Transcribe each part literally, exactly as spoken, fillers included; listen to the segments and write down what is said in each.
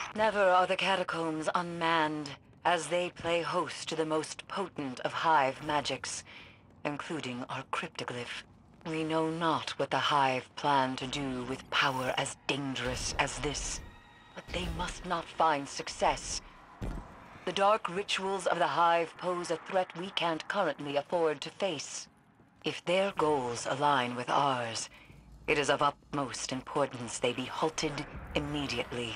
Never are the catacombs unmanned, as they play host to the most potent of Hive magics, including our cryptoglyph. We know not what the Hive plan to do with power as dangerous as this, but they must not find success. The dark rituals of the Hive pose a threat we can't currently afford to face. If their goals align with ours, it is of utmost importance they be halted immediately.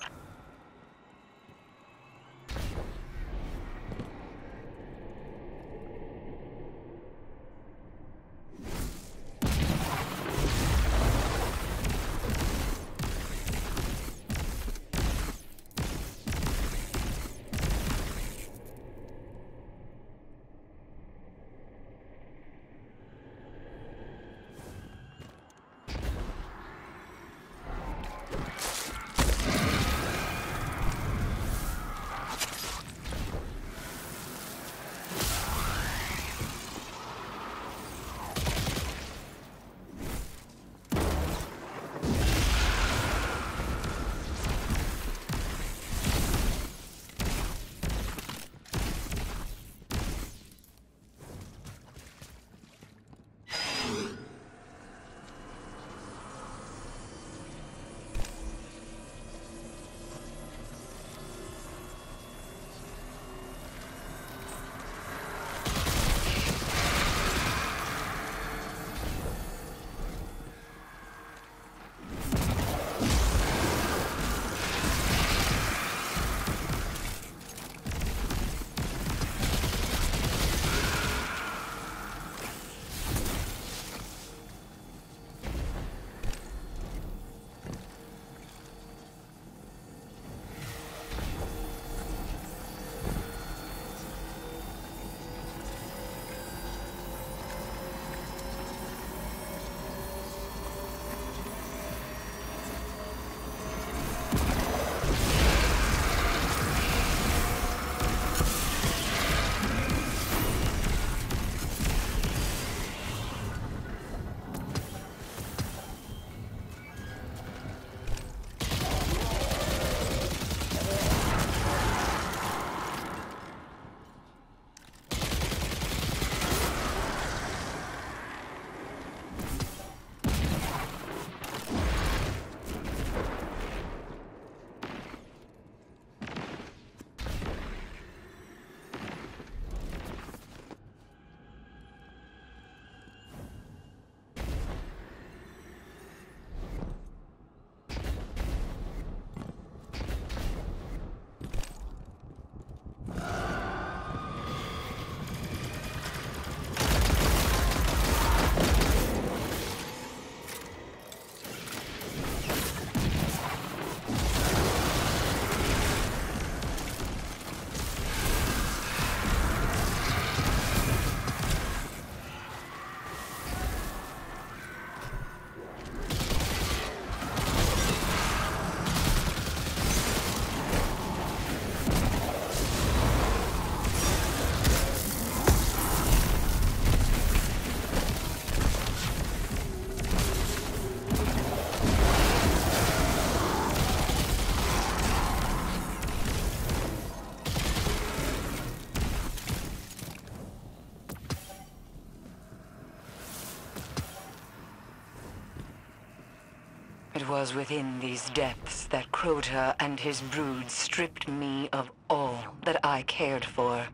It was within these depths that Crota and his brood stripped me of all that I cared for.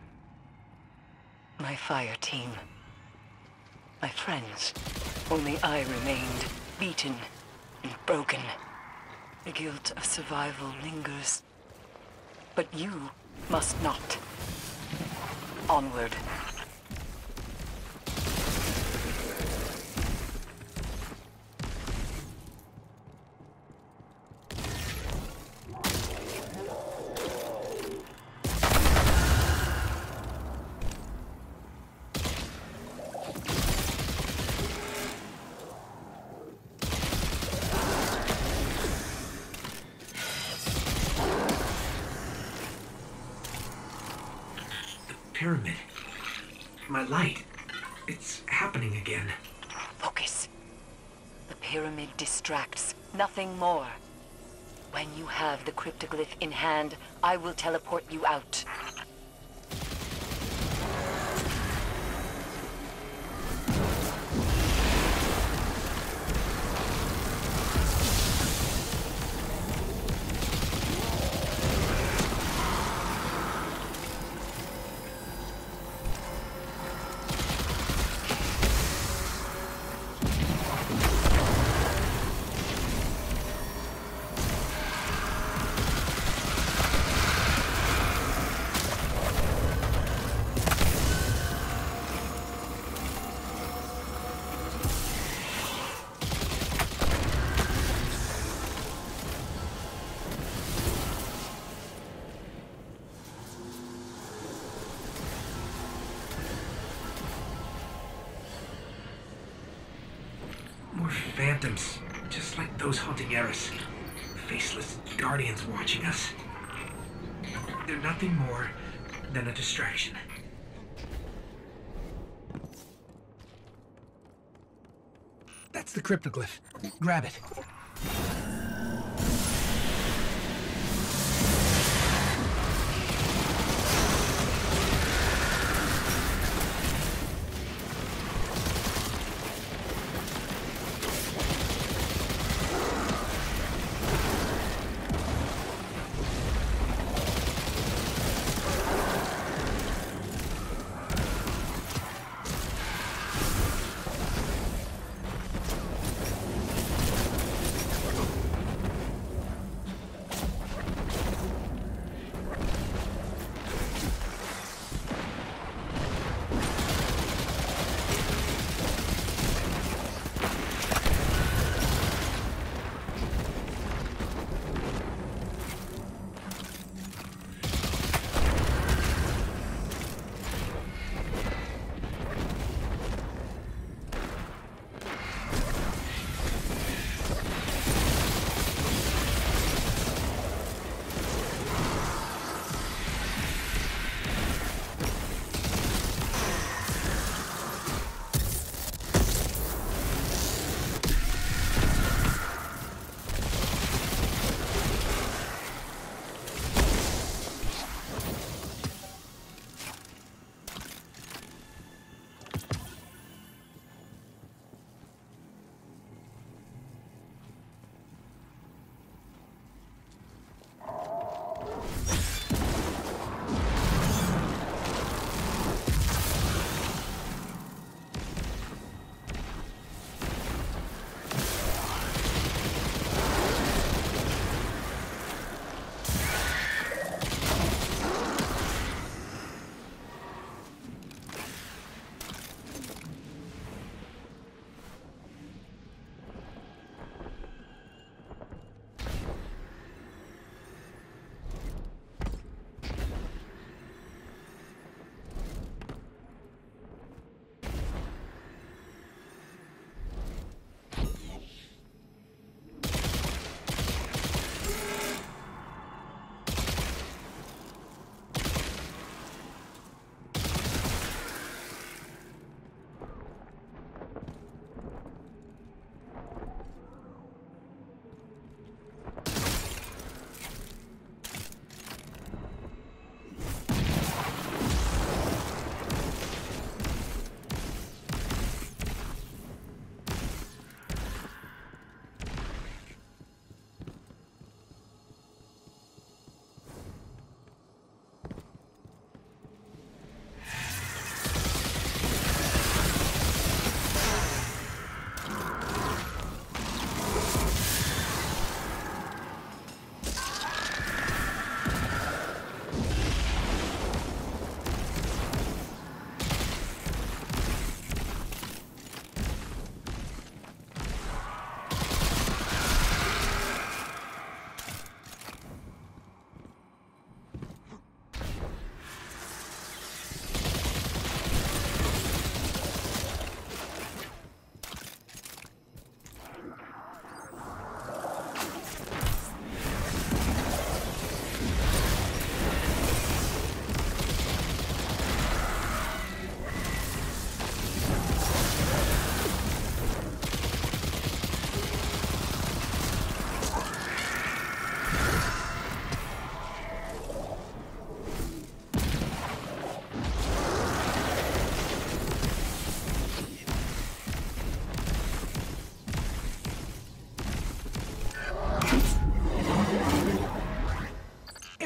My fire team. My friends. Only I remained, beaten and broken. The guilt of survival lingers. But you must not. Onward. Pyramid. My light. It's happening again. Focus. The pyramid distracts, nothing more. When you have the cryptoglyph in hand, I will teleport you out. More phantoms, just like those haunting Eris. Faceless guardians watching us. They're nothing more than a distraction. That's the cryptoglyph. Grab it.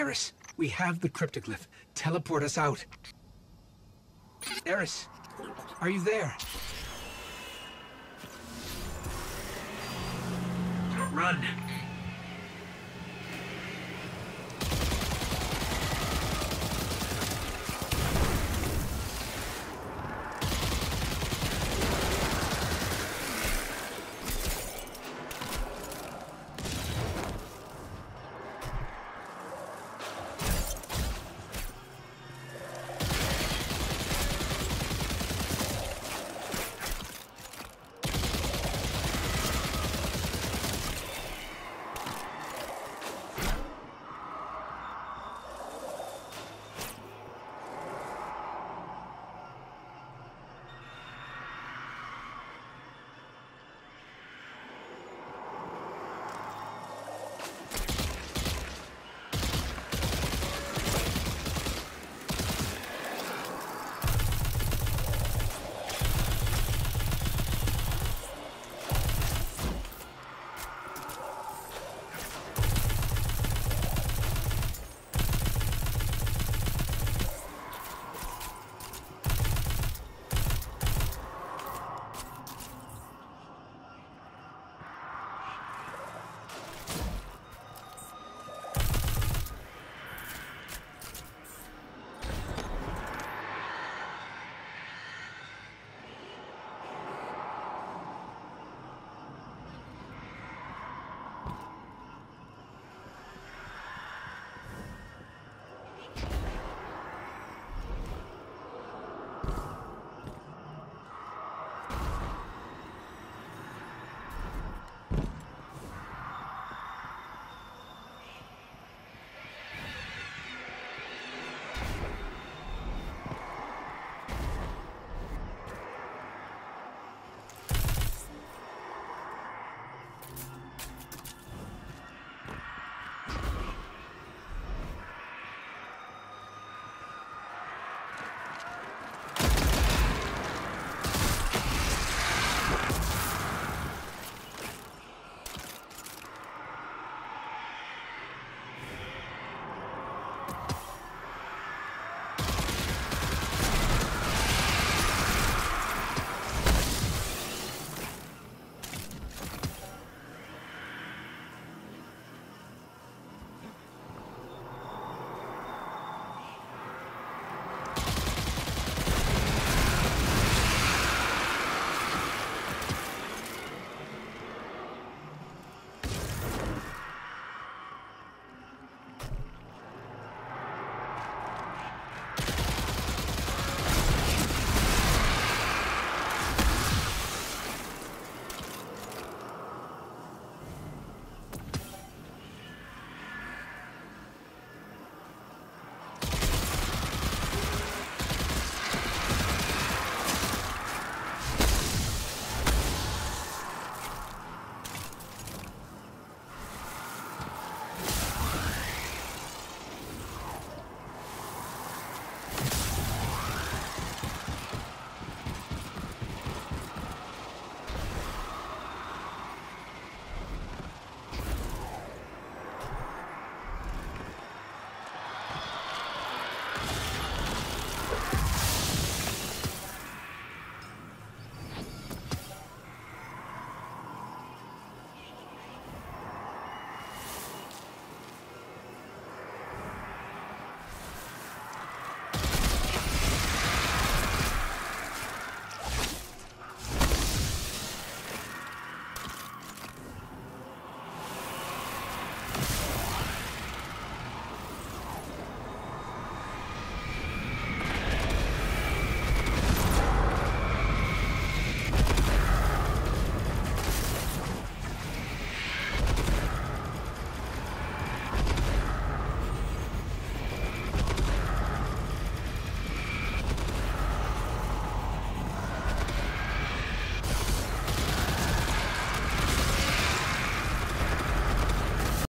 Eris, we have the cryptoglyph. Teleport us out. Eris, are you there? Run!